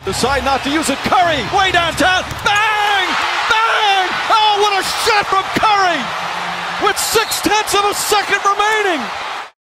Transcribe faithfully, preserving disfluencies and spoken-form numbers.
Decide not to use it. Curry, way downtown. Bang! Bang! Oh, what a shot from Curry! With six tenths of a second remaining.